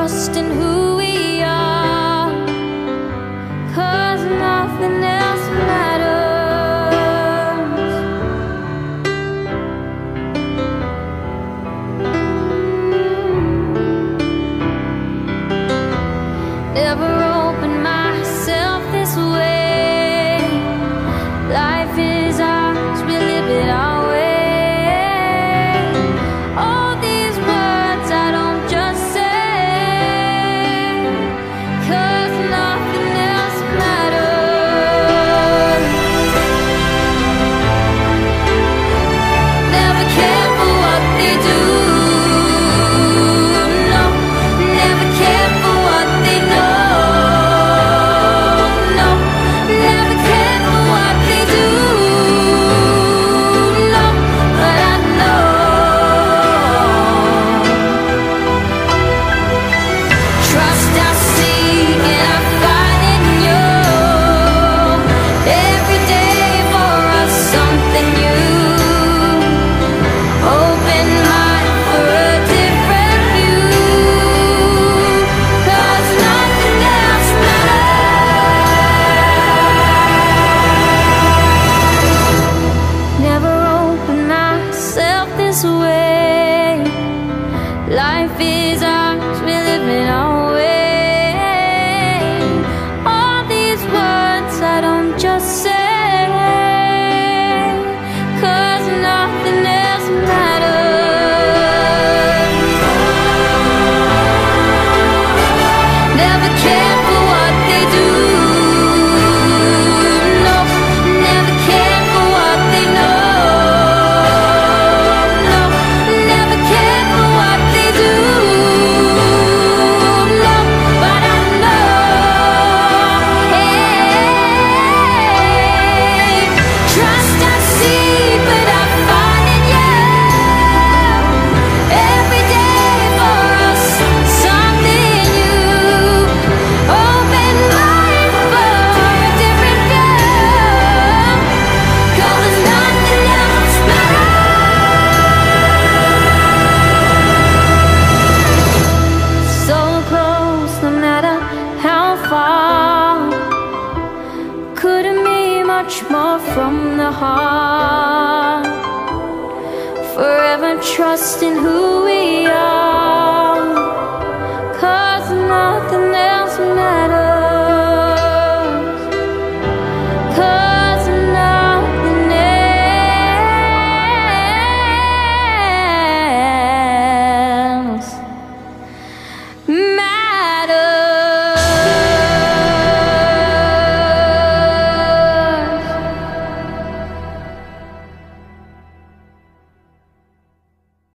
trust in who we are, 'cause nothing else matters. Never opened myself this way. Life is ours, we live it our way. All these words I don't just say, 'cause nothing else matters. Never care for what they do, no. Never care for what they know, no. Never care for what they do, no. But I know trust I seek and I find in you. Every day for us something new. Open mind for a different view, 'cause nothing else matters. Never opened myself this way. Life is ours, we live it our way. All these words I don't just say, 'cause nothing else matters. Never care for what they do, no. Never care for what they know, no. Never care for what they do, no. But I know, hey, trust I see, but I find in you. Every day for us something new. Open mind for a different view, 'cause nothing else matters. So close, no matter how far. Couldn't be much more from the heart. Forever trusting who we are.